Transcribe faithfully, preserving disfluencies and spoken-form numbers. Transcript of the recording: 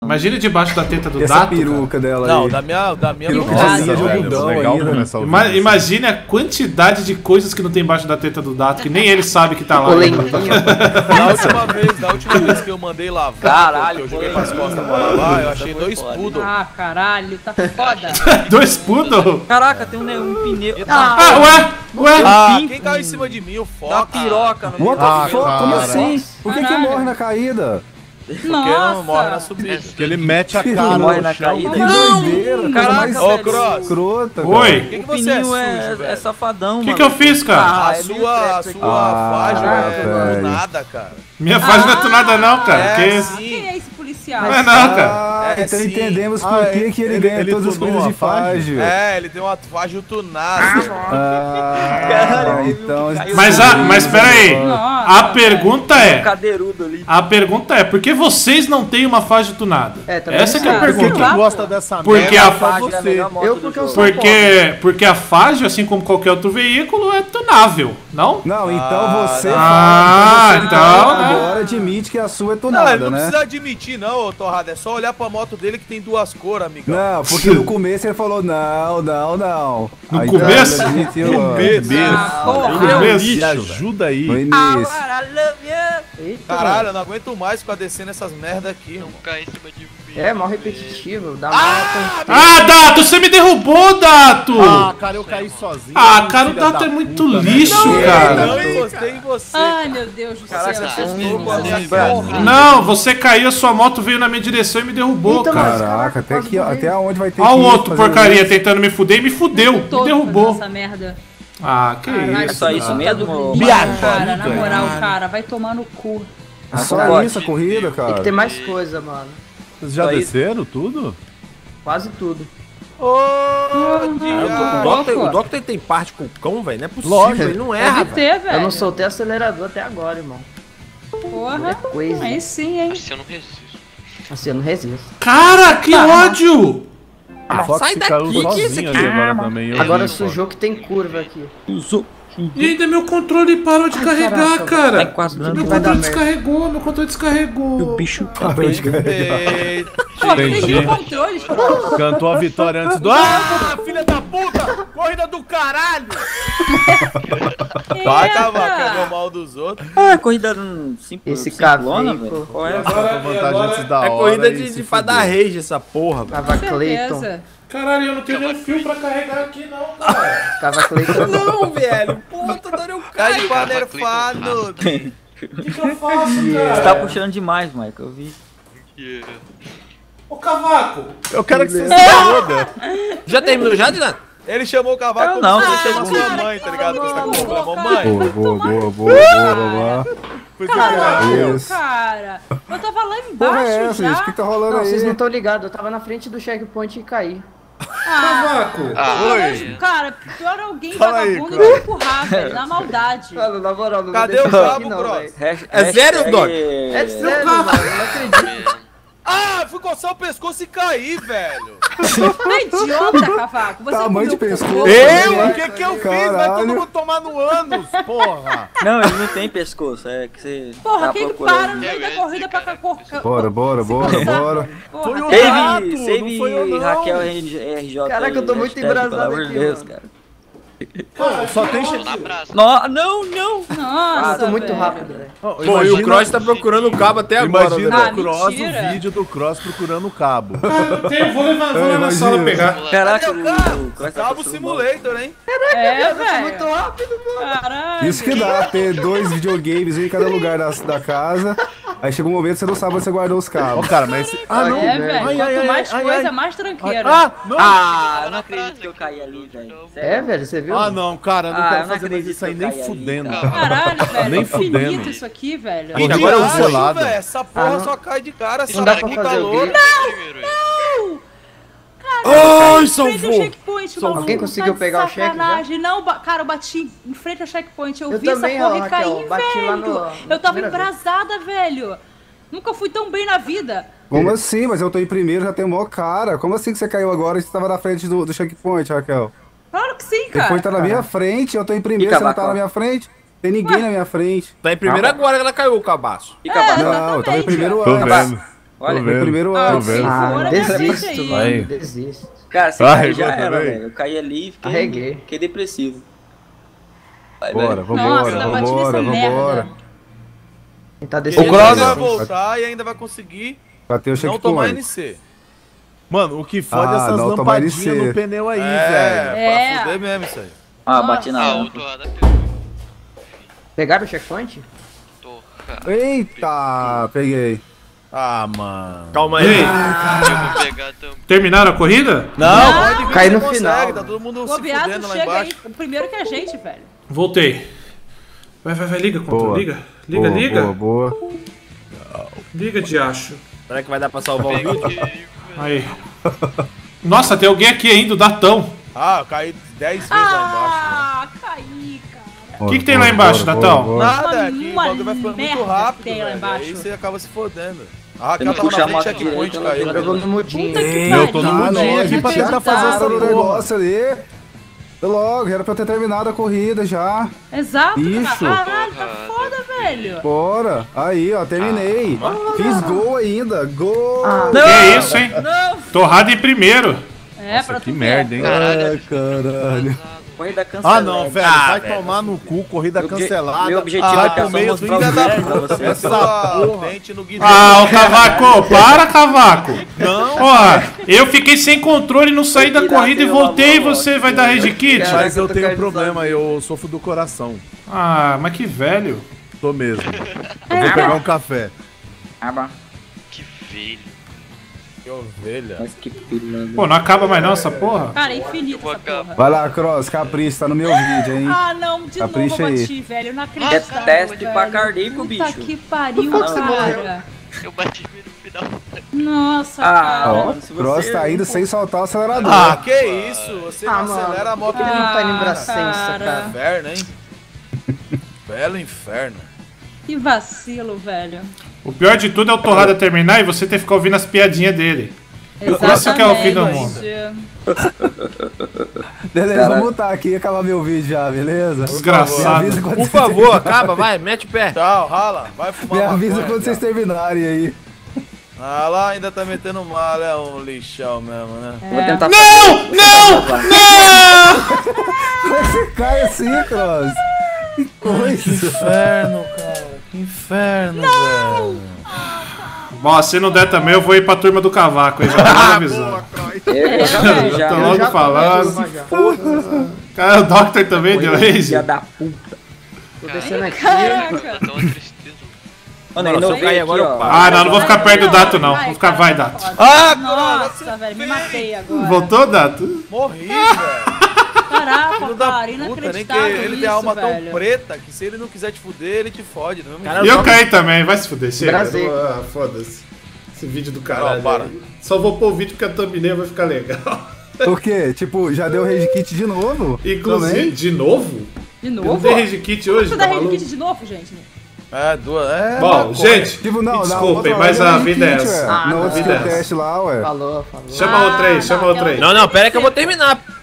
Imagina debaixo da teta do Essa Dato. peruca dela Não, aí. da minha, da minha Perucazinha de velho. algodão Legal ainda. começar o Ima vídeo. imagine a quantidade de coisas que não tem embaixo da teta do Dato, que nem ele sabe que tá lá. Polenguinho. Da última vez, da última vez que eu mandei lavar, Caralho, que eu joguei foi. pras costas pra lavar, eu achei dois foda. poodle. Ah, caralho, tá foda. Dois poodle? Caraca, tem um, ne- um pneu. Ah, Ah, ué, ué. Ah, Pink. quem caiu em cima de mim? O Dá foca. piroca no What Ah, the fuck? Como cara. assim? Por que que Caralho. morre na caída? Porque não morre na Nossa. subida. Porque ele mete a Que cara morre no na chão. caída. Que Não! doideira, coisa Caraca, mais Ô, Cross. escrota, cara. Oi. Por que, que O você é pneu sujo, é, velho? é safadão, O que mano. que eu fiz, cara? Ah, A é meio sua, a crepe aqui. sua Ah, faixa é velho. nada, cara. Minha fase não é tunada não, cara. É, Que... sim. Quem é esse policial? Não é não, cara. Ah, É, então sim. entendemos Ah, por é. que que ele, Ele- ganha ele todas as tunou coisas de a faixa? fágio. É, ele tem uma faixa tunada. Ah, Caralho, então... caiu Mas, a, mas pera aí. Nossa, A pergunta é... Cadeirudo ali. A pergunta é, por que vocês não têm uma fase tunada? É, também Essa que é a não. Por que pergunta. que gosta dessa Porque merda? a Só Fágio é a você. melhor moto Eu do porque eu jogo. sou Porque, porque a Fágio, assim como qualquer outro veículo, é tunável, não? Não, então você Ah, fala, então, né? agora admite que a sua é Não, tunada, ele não né? precisa admitir, não, ô Torrada. É só olhar pra moto dele que tem duas cores, amigão. Não, porque no começo ele falou não, não, não. No Aí, então, começo? ele admitiu, ó. Ah, porra. No começo. Me ajuda aí. No início. Caralho, eu não aguento mais ficar descendo essas merda aqui. Não Cair em cima de mim. É, mal repetitivo. Dá Ah, Dato, você me derrubou, Dato! Ah, cara, eu caí sozinho. Ah, cara, o filha Dato da é muito puta, né? lixo, cara. Não encostei em você. Ai, meu Deus do Caraca, céu. você Jesus. ficou com a minha Deus. porra. Não, você caiu, a sua moto veio na minha direção e me derrubou, Então, cara. mas- Caraca, até, aqui, ó, até onde vai ter Olha que o ir outro fazer porcaria isso? tentando me fuder e me fudeu, me Todo derrubou. fazendo essa merda. Ah, que Caralho, isso. É só isso cara. mesmo? Me Viado? Cara, na moral, cara, vai tomar no cu. É só Pode. isso a corrida, cara? Tem que ter mais coisa, mano. Vocês já Só isso. desceram tudo? Quase tudo. Ô, O diabo. Doctor, o Doctor tem parte com o cão, velho. Não é possível, Lógico. ele não erra, Deve velho. ter, velho. Eu não soltei acelerador até agora, irmão. Porra. Coisa. Aí sim, hein. Assim eu não resisto. Assim, eu não resisto. Cara, que ódio! A Fox sai caiu daqui, que é isso sozinho aqui? ali agora também. eu Agora vi, sujou que tem curva aqui. E ainda meu controle parou de carregar, caraca, cara. vai quase Meu dando, vai dar controle merda. descarregou, meu controle descarregou. Bicho, Parou de carregar. Eita. Pô, Entendi. perdi o controle. pô. Cantou a vitória antes do... Ah, filha da puta! Corrida do caralho! Vai, Eita. cavaco, quer ver o mal dos outros. Ah, corrida hum, simples. Esse simplona, caveco. velho. Qual é? Agora, vantagem antes da hora. É corrida e de, se de pra dar fuder. rage essa porra, velho. Cava Clayton. Certeza. Caralho, eu não tenho nenhum fio pra carregar aqui, não, cara. Cava Clayton. Não, velho. Porra, toda hora eu Tá de caio. panerfado. O que, que eu faço, Você cara? tá puxando demais, Michael, eu vi. Yeah. Ô, cavaco! Eu quero que você se foda. Já terminou já, Dylan? Ele chamou o cavaco Eu como não, se você você chama chegou- sua mãe, tá ligado? Que você tá com problema, mãe. Boa, boa, boa, boa, boa, boa. Caralho, Isso. cara. Eu tava lá embaixo Porra é essa, já. gente? O que tá rolando Não, aí? vocês não estão ligados. Eu tava na frente do checkpoint e caí. Cavaco! Ah, Mas, cara, pior alguém Fala aí, vagabundo cara. me empurrar, velho, na maldade. Mano, na moral, não Cadê me o deixa cabo, aqui não, Cross? velho. É sério, Doc? É sério, mano, eu não acredito. Ah, fui coçar o pescoço e caí, velho. Não é idiota, cavaco. Você Tamanho de comeu pescoço. cocô. Eu? O que que eu fiz? Vai todo Caralho. mundo tomar no ânus, porra! Não, ele não tem pescoço, é que você Porra, tá quem procurando. para no meio da corrida pra correr? Bora, bora, bora, bora. Foi o Save, Dato, não save foi eu, não. Raquel R J. Caraca, eu tô muito hashtag, embrasado pelo amor de aqui, Deus, mano. cara. Só tem... tô na praça. No, não, não. Nossa, Ah, eu tô muito velho. rápido, velho. Oh, Pô, e o Cross tá procurando o cabo até agora, Imagina velho. Ah, o Cross, mentira. o vídeo do Cross procurando o cabo. Ah, tem, vou levar, vou É, lá na sala imagina. pegar. Caraca, Cadê o o, carro? o Cross tá Cabo passando Simulator, hein? É, Eu tô muito velho. rápido, mano. Caralho. Isso que dá, ter dois videogames em cada lugar da, da casa. Aí chega um momento que você não sabe onde você guardou os Ó, cabos. cara, mas esse... Ah, não! É, velho. Ai, Quanto ai, ai, mais ai, coisa, ai. mais tranqueira. Ah, não! Ah, eu não acredito que eu caí ali, velho. É, velho, você viu? Ah, não, cara, eu não Ah, eu quero não fazer mais acredito isso aí que eu nem caí ali, fudendo. cara. Caralho, velho. Nem Infinito fudendo. isso aqui, velho. Que Que agora eu diacho, vou gelado. velho. Essa porra Ah, não. só cai de cara. Não Essa dá daqui pra tá fazer o louco. grito. Ai, Em frente ao salvou! checkpoint, maluco, Alguém conseguiu tá de pegar o cheque já? sacanagem. Não, ba- cara, eu bati em frente ao checkpoint. Eu, Eu vi também, essa porra ó, e caí, Raquel, bati velho. lá no- na eu tava primeira vez. embrasada, velho. Nunca fui tão bem na vida. Como assim? Mas eu tô em primeiro, já tem mó cara. Como assim que você caiu agora e você tava na frente do, do checkpoint, Raquel? Claro que sim, O cara. checkpoint tá na minha frente, eu tô em primeiro, E você não tá cavaco? na minha frente? Tem ninguém na minha frente. Tá em primeiro agora que ela caiu o cabaço. Fica abaixo. Não, eu tava em exatamente. primeiro Tô antes. vendo. Olha, Meu primeiro Ah, ano, se velho. for, Ah, é minha desisto, frente aí. mano. Desisto. cara, se Ah, cair eu já era, também. velho. Eu caí ali e fiquei, Arreguei. fiquei depressivo. Vai, Bora, velho. vambora, Nossa, bati vambora, nessa vambora. merda. Quem tá O decidindo. Cross vai voltar e ainda vai conseguir Bateu o não tomar checkpoint. N C. Mano, o que fode é Ah, essas não, tomar lampadinhas N C. no pneu aí, É, velho. É. pra fuder mesmo isso aí. Ah, bati na Nossa. rampa. Pegaram o checkpoint? Eita, peguei. Ah, mano. Calma aí. Ei, terminaram a corrida? Não, Não. pode vir, Cai você no consegue, final. tá todo mundo O se Beato fudendo lá chega aí, embaixo. o primeiro que a gente, velho. Voltei. Vai, vai, vai, liga, controle. Boa. Liga, liga, Boa, liga. boa, boa. Liga, diacho. Será que vai dar pra salvar o vídeo? Aí. Nossa, tem alguém aqui ainda, o Datão. Ah, eu caí dez vezes lá Ah, caí, cara. O que, que tem lá embaixo, Datão? embaixo. Nada, Uma- aqui o uma bagulho vai ficando muito merda rápido, tem lá velho. embaixo. Aí você acaba se fodendo. A Eu Raquel não tava puxo na a moto frente, checkpoint, direita, caiu. Pegou no mudinho. Puta que Ei, pariu. eu tô no Ah, mudinho não, a aqui gente pra já tentar fazer essa pararam o porra. negócio ali. Foi logo, era pra eu ter terminado a corrida já. Exato, Isso. cara. Caralho, tá foda, velho. Bora. Aí, ó, terminei. Fiz gol ainda. Gol. Que isso, hein? Não. Torrada em primeiro. É, pra Que tu merda, ver. hein? Ai, caralho. Corrida cancelada. Ah, não, velho. Ah, vai velho. tomar no cu, corrida Meu obje- cancelada. meu objetivo vai é pro passar meio umas do provas inferno. pra você. Essa porra. dente no guidão. Ah, ô Cavaco, para, Cavaco. Não. Ó, eu fiquei sem controle, não saí da corrida e voltei e você vai dar rage kit? Caraca, Mas eu eu tô tenho um caindo problema, eu sofro do coração. Ah, mas que velho. Tô mesmo. Eu vou pegar um café. Ah, bom. Que ovelha. Mas que filho. Pô, não acaba mais não essa porra? Cara, é infinito essa porra. Vai lá, Cross, capricha, tá no meu vídeo, hein? Ah, não, de Capricha novo eu aí. bati, velho. Eu não acredito. Deteste pra cardíaco, bicho. Puta que pariu, cara. Eu bati no final. Nossa, Ah, cara. Ó, mano, se Cross você- tá indo sem soltar o acelerador. Ah, que isso? Você Ah, não mano. acelera a moto Ele não tá indo Ah, pra sensa, cara. cara. Inferno, hein? Belo inferno. Que vacilo, velho. O pior de tudo é o Torrada terminar e você ter que ficar ouvindo as piadinhas dele. Esse que é o fim do mundo. Beleza, Caralho. vou mutar aqui e acabar meu vídeo já, beleza? Me Desgraçado. avisa quando Por vocês favor, acaba, vai, mete o pé. Tchau, rala. Vai Me fumar avisa maconha, quando vocês tchau. terminarem aí. Ah, lá ainda tá metendo mal, é um lixão mesmo, né? Vou tentar Não! Não! Não! Como é que você cai assim, Cross? Que coisa. Inferno, cara. Que inferno, velho. Bom, se não der também, eu vou ir pra turma do Cavaco aí, já tô logo avisando. Eu já vi, já. Tô Eu logo já falando. Cara, o Doctor também deu Filha rage. da puta. Tô descendo aqui. Caraca. Tá uma tristeza. Mano, Mano, ainda se eu eu cair vi agora, aqui, eu ó. paro. Ah, não, não vou ficar perto do Dato, não. Vou ficar, vai, Dato. Ah, Nossa, velho, me matei agora. Voltou, Dato? morri, velho. Caraca, Filho da cara, puta, nem que inacreditável ele isso, tem a alma velho. tão preta que se ele não quiser te fuder, ele te fode. Não é mesmo? Cara, E eu caí também, vai se fuder, chega. Brasil. Ah, foda-se. Esse vídeo do caralho. Não, para. aí. Só vou pôr o vídeo porque a thumbnail vai ficar legal. O quê? Tipo, já deu rage kit de novo? Inclusive, Também? de novo? De Eu não novo? dei rage kit hoje, Você tá dá rage maluco? kit de novo, gente? É, duas. É, Bom, maconha. gente, Tipo, não, me na desculpem, outra mas lá a deu vida é rage kit, essa. ué. Ah, No não. outro Vida é skill essa. test lá, ué. Falou, falou. Chama outra aí, chama Ah, outra aí. Não, não, pera que eu vou terminar.